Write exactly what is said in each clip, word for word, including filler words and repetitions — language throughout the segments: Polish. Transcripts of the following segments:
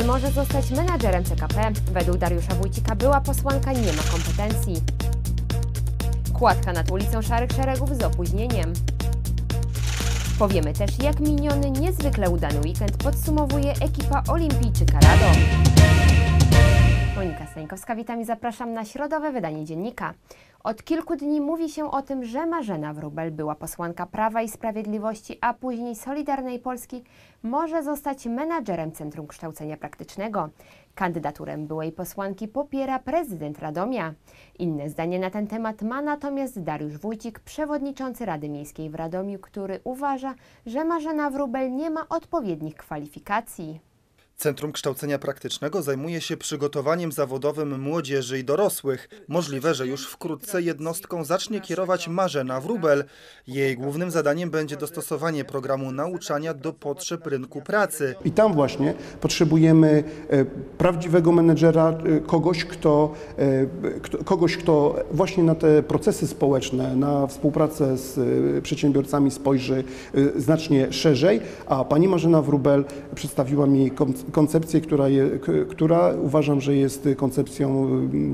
Wróbel może zostać menadżerem C K P. Według Dariusza Wójcika była posłanka nie ma kompetencji. Kładka nad ulicą Szarych Szeregów z opóźnieniem. Powiemy też, jak miniony, niezwykle udany weekend podsumowuje ekipa olimpijczyka Radom. Monika Stańkowska, witam i zapraszam na środowe wydanie Dziennika. Od kilku dni mówi się o tym, że Marzena Wróbel, była posłanka Prawa i Sprawiedliwości, a później Solidarnej Polski, może zostać menadżerem Centrum Kształcenia Praktycznego. Kandydaturę byłej posłanki popiera prezydent Radomia. Inne zdanie na ten temat ma natomiast Dariusz Wójcik, przewodniczący Rady Miejskiej w Radomiu, który uważa, że Marzena Wróbel nie ma odpowiednich kwalifikacji. Centrum Kształcenia Praktycznego zajmuje się przygotowaniem zawodowym młodzieży i dorosłych. Możliwe, że już wkrótce jednostką zacznie kierować Marzena Wróbel. Jej głównym zadaniem będzie dostosowanie programu nauczania do potrzeb rynku pracy. I tam właśnie potrzebujemy prawdziwego menedżera, kogoś, kto, kogoś, kto właśnie na te procesy społeczne, na współpracę z przedsiębiorcami spojrzy znacznie szerzej, a pani Marzena Wróbel przedstawiła mi koncepcję, która, je, która uważam, że jest koncepcją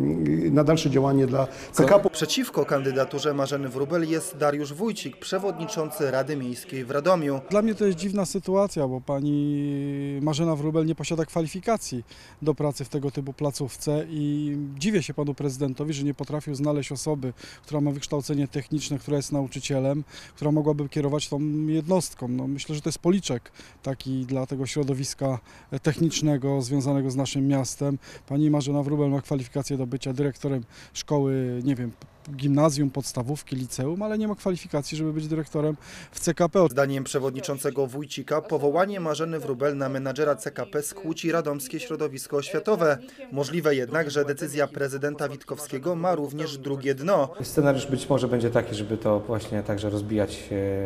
na dalsze działanie dla C K P. Przeciwko kandydaturze Marzeny Wróbel jest Dariusz Wójcik, przewodniczący Rady Miejskiej w Radomiu. Dla mnie to jest dziwna sytuacja, bo pani Marzena Wróbel nie posiada kwalifikacji do pracy w tego typu placówce i dziwię się panu prezydentowi, że nie potrafił znaleźć osoby, która ma wykształcenie techniczne, która jest nauczycielem, która mogłaby kierować tą jednostką. No, myślę, że to jest policzek taki dla tego środowiska technicznego związanego z naszym miastem. Pani Marzena Wróbel ma kwalifikację do bycia dyrektorem szkoły, nie wiem, gimnazjum, podstawówki, liceum, ale nie ma kwalifikacji, żeby być dyrektorem w C K P. Zdaniem przewodniczącego Wójcika powołanie Marzeny Wróbel na menadżera C K P skłóci radomskie środowisko oświatowe. Możliwe jednak, że decyzja prezydenta Witkowskiego ma również drugie dno. Scenariusz być może będzie taki, żeby to właśnie także rozbijać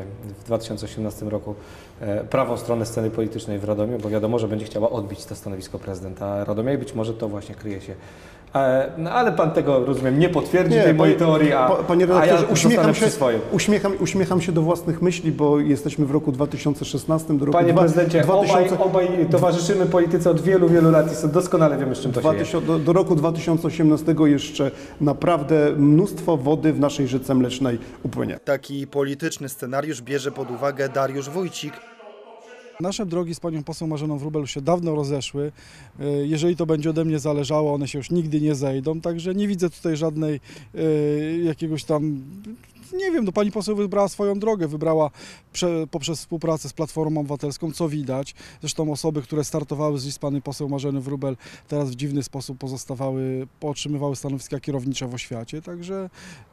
w dwa tysiące osiemnastym roku prawą stronę sceny politycznej w Radomiu, bo wiadomo, że będzie chciała odbić to stanowisko prezydenta Radomia i być może to właśnie kryje się. No, ale pan tego, rozumiem, nie potwierdzi nie, tej mojej teorii, a, panie redaktorze, a ja uśmiecham się, swoim. Uśmiecham, uśmiecham się do własnych myśli, bo jesteśmy w roku dwa tysiące szesnastym. Do roku Panie dwa, prezydencie, dwa tysiące... obaj, obaj towarzyszymy polityce od wielu, wielu lat i doskonale wiemy, z czym to się je. Do, do roku dwa tysiące osiemnastego jeszcze naprawdę mnóstwo wody w naszej rzece mlecznej upłynie. Taki polityczny scenariusz bierze pod uwagę Dariusz Wójcik. Nasze drogi z panią poseł Marzeną Wróbel już się dawno rozeszły. Jeżeli to będzie ode mnie zależało, one się już nigdy nie zejdą, także nie widzę tutaj żadnej jakiegoś tam, nie wiem, no pani poseł wybrała swoją drogę, wybrała prze, poprzez współpracę z Platformą Obywatelską, co widać. Zresztą osoby, które startowały z list pani poseł Marzeny Wróbel, teraz w dziwny sposób pozostawały, otrzymywały stanowiska kierownicze w oświacie, także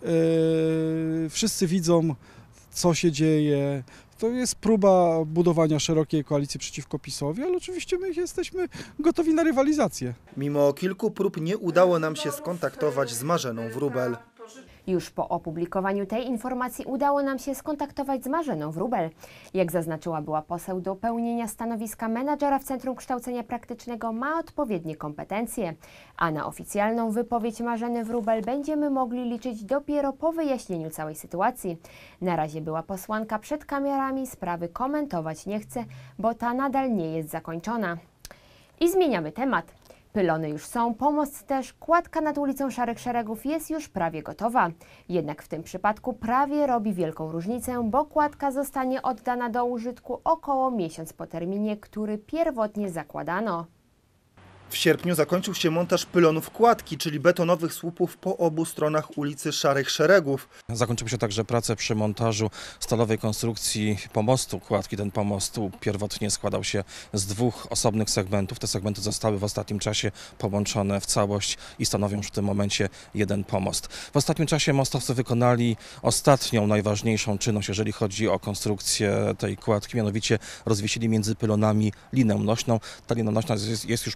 yy, wszyscy widzą, co się dzieje. To jest próba budowania szerokiej koalicji przeciwko PiS-owi, ale oczywiście my jesteśmy gotowi na rywalizację. Mimo kilku prób nie udało nam się skontaktować z Marzeną Wróbel. Już po opublikowaniu tej informacji udało nam się skontaktować z Marzeną Wróbel. Jak zaznaczyła była poseł, do pełnienia stanowiska menadżera w Centrum Kształcenia Praktycznego ma odpowiednie kompetencje, a na oficjalną wypowiedź Marzeny Wróbel będziemy mogli liczyć dopiero po wyjaśnieniu całej sytuacji. Na razie była posłanka przed kamerami sprawy komentować nie chce, bo ta nadal nie jest zakończona. I zmieniamy temat. Pylony już są, pomost też, kładka nad ulicą Szarych Szeregów jest już prawie gotowa. Jednak w tym przypadku prawie robi wielką różnicę, bo kładka zostanie oddana do użytku około miesiąc po terminie, który pierwotnie zakładano. W sierpniu zakończył się montaż pylonów kładki, czyli betonowych słupów po obu stronach ulicy Szarych Szeregów. Zakończyły się także prace przy montażu stalowej konstrukcji pomostu kładki. Ten pomost pierwotnie składał się z dwóch osobnych segmentów. Te segmenty zostały w ostatnim czasie połączone w całość i stanowią już w tym momencie jeden pomost. W ostatnim czasie mostowcy wykonali ostatnią, najważniejszą czynność, jeżeli chodzi o konstrukcję tej kładki, mianowicie rozwiesili między pylonami linę nośną. Ta lina nośna jest, jest już połączona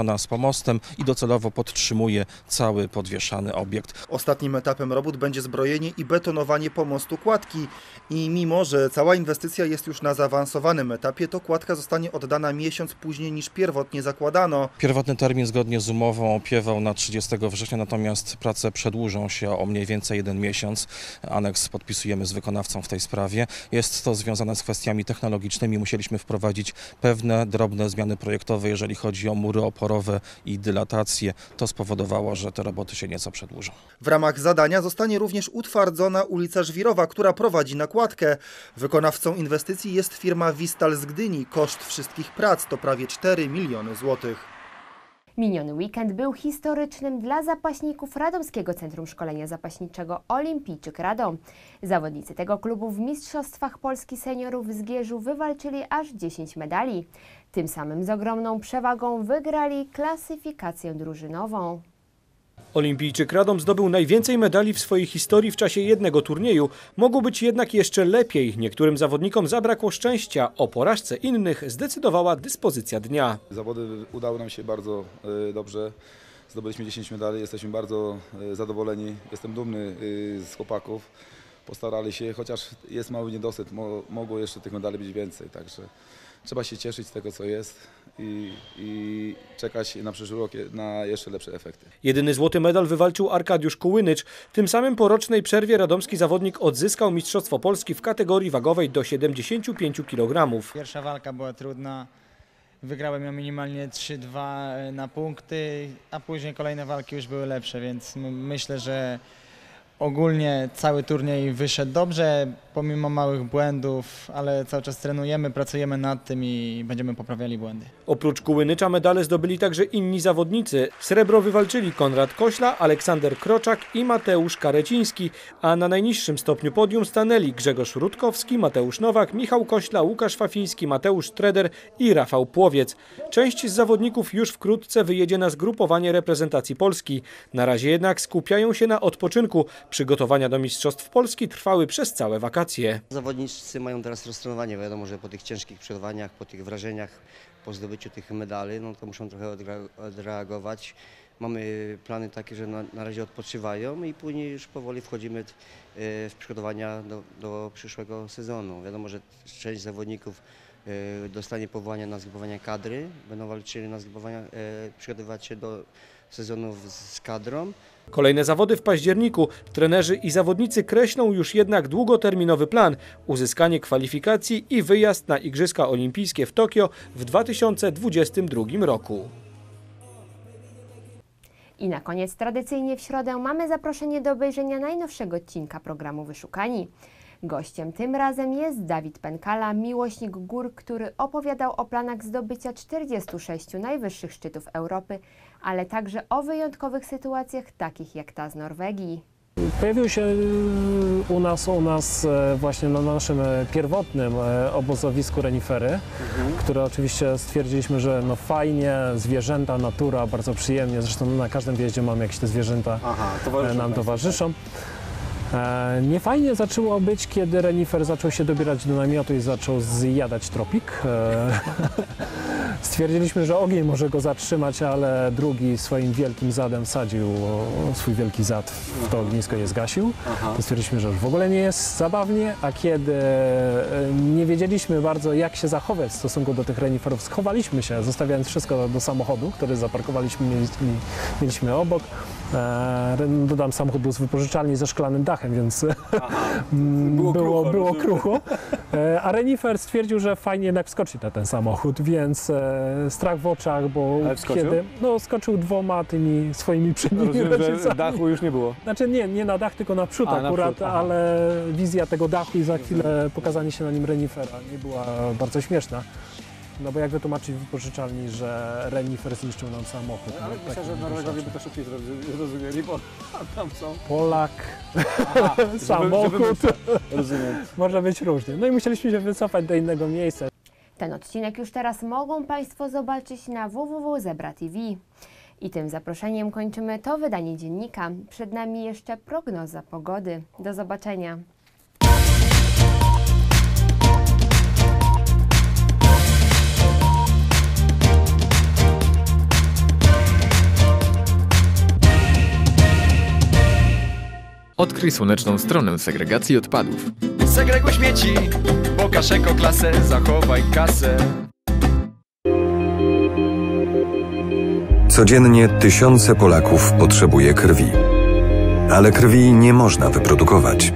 połączona z pomostem i docelowo podtrzymuje cały podwieszany obiekt. Ostatnim etapem robót będzie zbrojenie i betonowanie pomostu kładki. I mimo, że cała inwestycja jest już na zaawansowanym etapie, to kładka zostanie oddana miesiąc później niż pierwotnie zakładano. Pierwotny termin zgodnie z umową opiewał na trzydziestego września, natomiast prace przedłużą się o mniej więcej jeden miesiąc. Aneks podpisujemy z wykonawcą w tej sprawie. Jest to związane z kwestiami technologicznymi. Musieliśmy wprowadzić pewne drobne zmiany projektowe, jeżeli chodzi o mury oporowe i dylatację. To spowodowało, że te roboty się nieco przedłużą. W ramach zadania zostanie również utwardzona ulica Żwirowa, która prowadzi na kładkę. Wykonawcą inwestycji jest firma Vistal z Gdyni. Koszt wszystkich prac to prawie cztery miliony złotych. Miniony weekend był historycznym dla zapaśników Radomskiego Centrum Szkolenia Zapaśniczego Olimpijczyk Radom. Zawodnicy tego klubu w Mistrzostwach Polski Seniorów w Zgierzu wywalczyli aż dziesięć medali. Tym samym z ogromną przewagą wygrali klasyfikację drużynową. Olimpijczyk Radom zdobył najwięcej medali w swojej historii w czasie jednego turnieju. Mogło być jednak jeszcze lepiej. Niektórym zawodnikom zabrakło szczęścia. O porażce innych zdecydowała dyspozycja dnia. Zawody udały nam się bardzo dobrze. Zdobyliśmy dziesięć medali. Jesteśmy bardzo zadowoleni. Jestem dumny z chłopaków. Postarali się, chociaż jest mały niedosyt. Mogło jeszcze tych medali być więcej. Także trzeba się cieszyć z tego, co jest i, i czekać na przyszły rok na jeszcze lepsze efekty. Jedyny złoty medal wywalczył Arkadiusz Kułynycz. Tym samym po rocznej przerwie radomski zawodnik odzyskał Mistrzostwo Polski w kategorii wagowej do siedemdziesięciu pięciu kilogramów. Pierwsza walka była trudna. Wygrałem ją minimalnie trzy dwa na punkty, a później kolejne walki już były lepsze, więc myślę, że ogólnie cały turniej wyszedł dobrze, pomimo małych błędów, ale cały czas trenujemy, pracujemy nad tym i będziemy poprawiali błędy. Oprócz Kułynycza medale zdobyli także inni zawodnicy. Srebro wywalczyli Konrad Kośla, Aleksander Kroczak i Mateusz Kareciński, a na najniższym stopniu podium stanęli Grzegorz Rutkowski, Mateusz Nowak, Michał Kośla, Łukasz Fafiński, Mateusz Treder i Rafał Płowiec. Część z zawodników już wkrótce wyjedzie na zgrupowanie reprezentacji Polski. Na razie jednak skupiają się na odpoczynku. Przygotowania do Mistrzostw Polski trwały przez całe wakacje. Zawodnicy mają teraz roztrenowanie, wiadomo, że po tych ciężkich przerwaniach, po tych wrażeniach, po zdobyciu tych medali, no to muszą trochę odreagować. Mamy plany takie, że na, na razie odpoczywają i później już powoli wchodzimy w przygotowania do, do przyszłego sezonu. Wiadomo, że część zawodników dostanie powołania na zgrupowania kadry, będą walczyli na zgrupowania, przygotowywać się do sezonów z kadrą. Kolejne zawody w październiku. Trenerzy i zawodnicy kreślą już jednak długoterminowy plan. Uzyskanie kwalifikacji i wyjazd na Igrzyska Olimpijskie w Tokio w dwa tysiące dwudziestym drugim roku. I na koniec tradycyjnie w środę mamy zaproszenie do obejrzenia najnowszego odcinka programu Wyszukani. Gościem tym razem jest Dawid Pękala, miłośnik gór, który opowiadał o planach zdobycia czterdziestu sześciu najwyższych szczytów Europy, ale także o wyjątkowych sytuacjach takich jak ta z Norwegii. Pojawił się u nas, u nas właśnie na naszym pierwotnym obozowisku renifery, mhm. które oczywiście stwierdziliśmy, że no fajnie, zwierzęta, natura, bardzo przyjemnie, zresztą na każdym wjeździe mamy jakieś te zwierzęta. Aha, towarzyszą nam towarzyszą. Niefajnie zaczęło być, kiedy renifer zaczął się dobierać do namiotu i zaczął zjadać tropik. Stwierdziliśmy, że ogień może go zatrzymać, ale drugi swoim wielkim zadem wsadził swój wielki zad w to ognisko i je zgasił. To stwierdziliśmy, że już w ogóle nie jest zabawnie, a kiedy nie wiedzieliśmy bardzo, jak się zachować w stosunku do tych reniferów, schowaliśmy się, zostawiając wszystko do samochodu, który zaparkowaliśmy, mieliśmy, mieliśmy obok. Dodam, samochód był z wypożyczalni ze szklanym dachem, więc było, było, krucho, było krucho. A renifer stwierdził, że fajnie jednak wskoczyć na ten samochód, więc strach w oczach, bo kiedy no, skoczył dwoma tymi swoimi przednimi rodzicami. Że dachu już nie było? Znaczy nie, nie na dach, tylko na przód A, akurat, na przód, ale wizja tego dachu i za chwilę pokazanie się na nim renifera nie była bardzo śmieszna. No bo jak wytłumaczyć w wypożyczalni, że renifer zniszczył nam samochód. Ale myślę, że Norwegowie by to szybciej zrozumieli, bo tam są... Polak, Aha, samochód, żeby, żeby rozumiem. Może być różnie. No i musieliśmy się wycofać do innego miejsca. Ten odcinek już teraz mogą Państwo zobaczyć na w w w kropka zebra kropka t v. I tym zaproszeniem kończymy to wydanie dziennika. Przed nami jeszcze prognoza pogody. Do zobaczenia. Odkryj słoneczną stronę segregacji odpadów. Segreguj śmieci, pokaż ekoklasę, zachowaj kasę. Codziennie tysiące Polaków potrzebuje krwi, ale krwi nie można wyprodukować.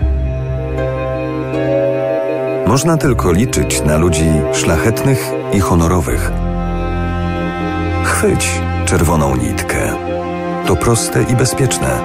Można tylko liczyć na ludzi szlachetnych i honorowych. Chwyć czerwoną nitkę. To proste i bezpieczne.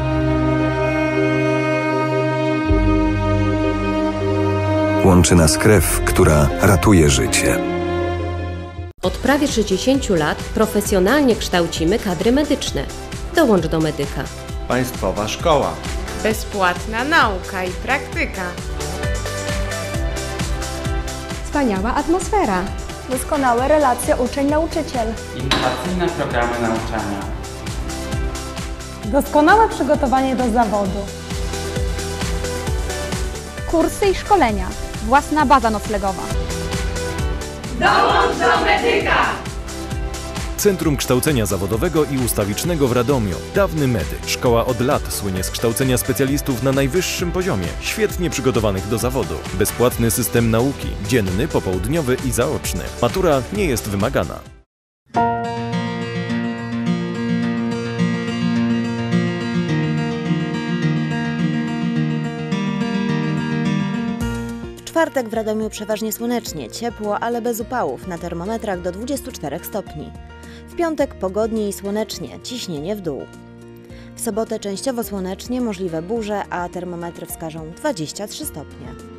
Łączy nas krew, która ratuje życie. Od prawie sześćdziesięciu lat profesjonalnie kształcimy kadry medyczne. Dołącz do Medyka. Państwowa szkoła. Bezpłatna nauka i praktyka. Wspaniała atmosfera. Doskonałe relacje uczeń-nauczyciel. Innowacyjne programy nauczania. Doskonałe przygotowanie do zawodu. Kursy i szkolenia. Własna baza noclegowa. Dołącz do Medyka! Centrum Kształcenia Zawodowego i Ustawicznego w Radomiu. Dawny Medyk. Szkoła od lat słynie z kształcenia specjalistów na najwyższym poziomie, świetnie przygotowanych do zawodu. Bezpłatny system nauki, dzienny, popołudniowy i zaoczny. Matura nie jest wymagana. W czwartek w Radomiu przeważnie słonecznie, ciepło, ale bez upałów, na termometrach do dwudziestu czterech stopni. W piątek pogodnie i słonecznie, ciśnienie w dół. W sobotę częściowo słonecznie, możliwe burze, a termometry wskażą dwadzieścia trzy stopnie.